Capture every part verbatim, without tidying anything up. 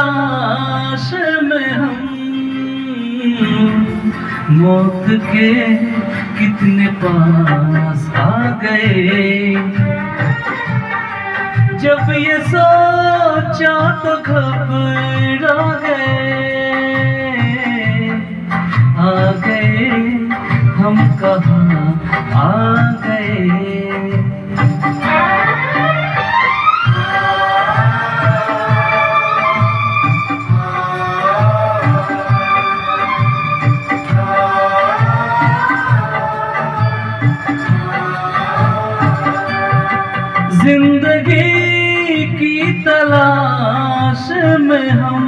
तलाश में हम मौत के कितने पास आ गए। जब ये सोचा तो घबरा गए, आ गए हम कहाँ आ गए। जिंदगी की तलाश में हम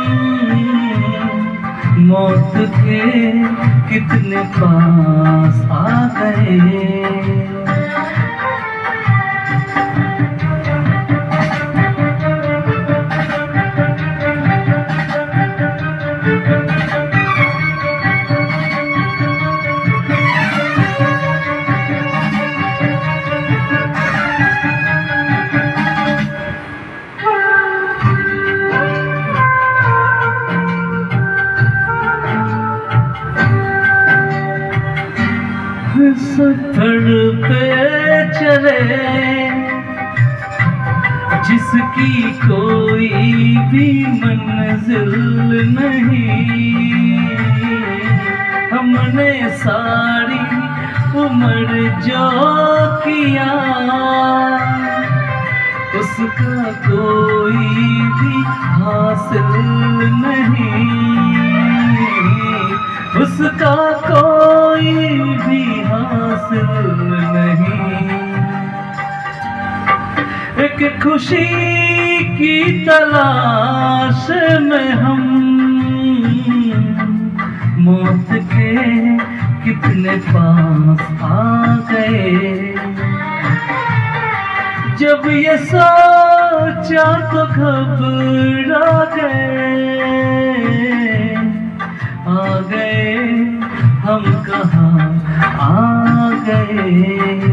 मौत के कितने पास आ गए। सफर पे चले जिसकी कोई भी मंजिल नहीं, हमने सारी उम्र जो किया उसका कोई भी हासिल नहीं, उसका कोई भी हासिल नहीं। एक खुशी की तलाश में हम मौत के कितने पास आ गए। जब ये सोचा तो घबरा गए, आ गए हम कहाँ आ गए।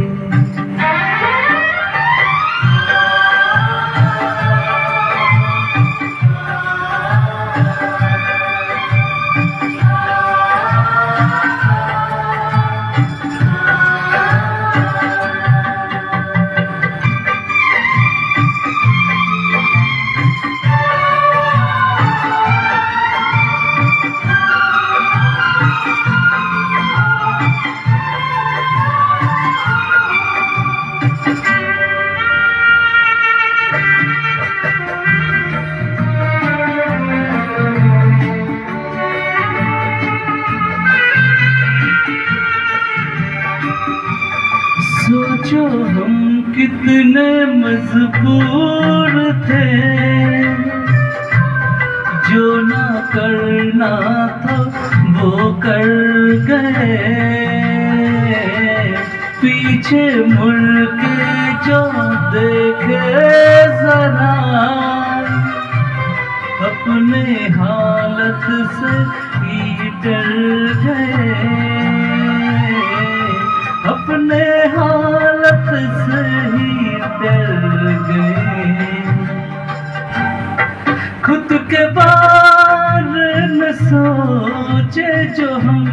सोचो हम कितने मजबूर थे, जो ना करना था वो कर गए। पीछे मुड़ के जो देखे जरा, अपने हालत से ही डर गए, अपने हालत से ही डर गए। खुद के बारे में सोचे जो हम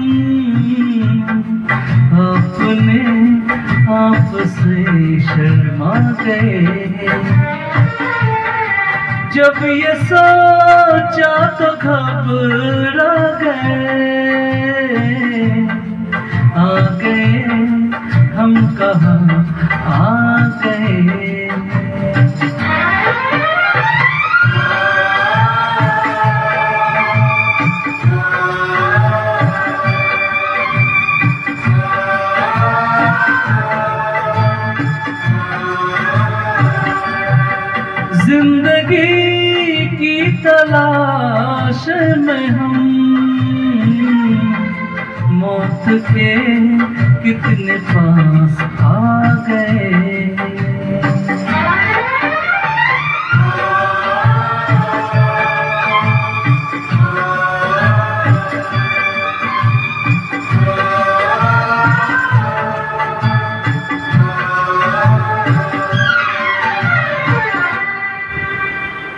अपने आप से शर्मा गए। जब ये सोचा तो घबरा गए, आ गए हम कहाँ आ गए। जिंदगी की तलाश में हम मौत के कितने पास आ गए।